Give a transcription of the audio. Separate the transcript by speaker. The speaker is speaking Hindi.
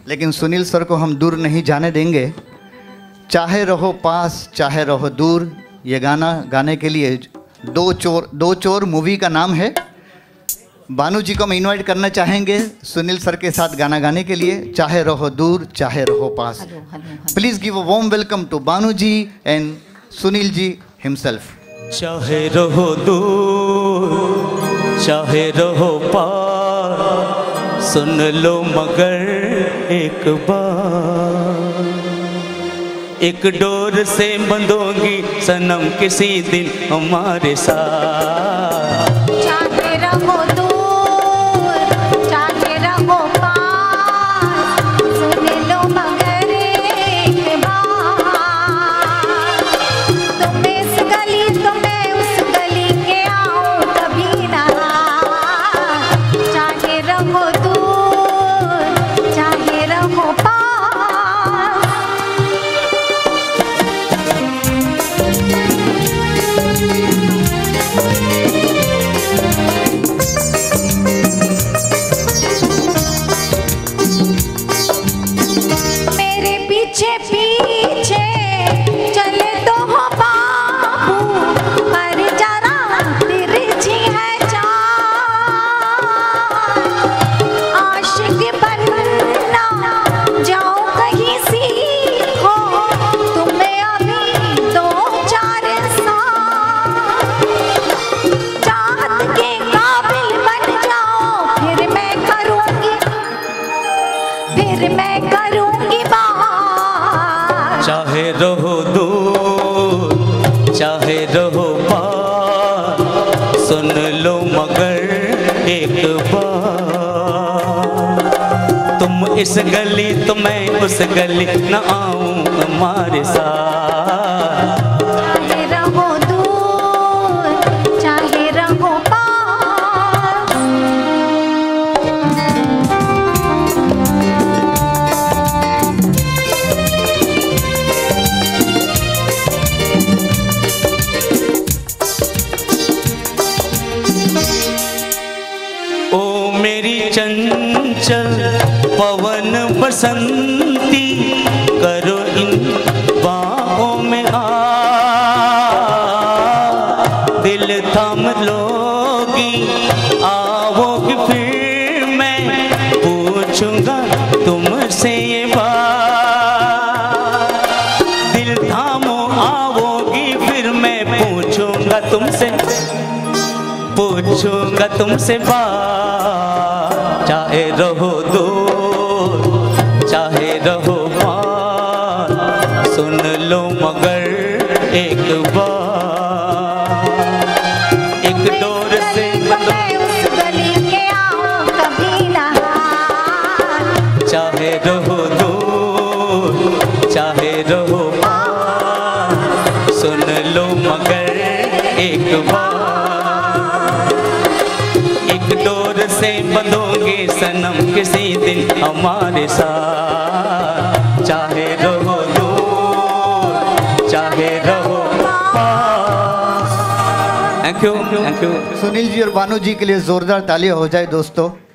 Speaker 1: लेकिन सुनील सर को हम दूर नहीं जाने देंगे। चाहे रहो पास चाहे रहो दूर, ये गाना गाने के लिए दो चोर मूवी का नाम है। बानू जी को हम इनवाइट करना चाहेंगे सुनील सर के साथ गाना गाने के लिए, चाहे रहो दूर चाहे रहो पास। Please give a warm welcome to Banu ji and Sunil ji himself.
Speaker 2: चाहे रहो दूर चाहे रहो पार, सुन लो मगर एक बार, एक डोर से बंधोगी सनम किसी दिन हमारे साथ।
Speaker 3: चाहे रहो दूर चाहे रहो पास, सुन लो मगर एक बार, तुम इस गली तुम्हें उस गली के आओ कभी ना। चाहे रहो दूर चाहे रहो पास। मेरे पीछे पीछे चले तो हो बाबू, पर जरा तिरछी है चाल। आशिक बनना जाओ कहीं सीखो, तुम्हें अभी 2-4 साल। चाहत के काबिल बन जाओ, फिर मैं करूँगी बात।
Speaker 2: चाहे रहो दूर चाहे रहो पार, सुन लो मगर एक बार, तुम इस गली तो मैं उस गली न आऊं हमारे साथ।
Speaker 3: चाहे रहो दूर चाहे रहो पास।
Speaker 2: ओ मेरी चंचल पवन बसंती, करो इन बाहों में आ, दिल थाम लोगी आओगी फिर मैं पूछूंगा तुमसे ये बात। दिल थामो आओगी फिर मैं पूछूंगा तुमसे बात। चाहे रहो दूर चाहे रहो पार, सुन लो मगर एक बार, एक डोर से
Speaker 3: उस गली के आओ कभी ना।
Speaker 2: चाहे रहो दूर चाहे रहो पार, सुन लो मगर एक बार, एक डोर से बंधोगे सनम किसी दिन हमारे साथ। चाहे रहो दूर चाहे रहो पास। Thank you.
Speaker 1: सुनील जी और बानू जी के लिए जोरदार तालियां हो जाए दोस्तों।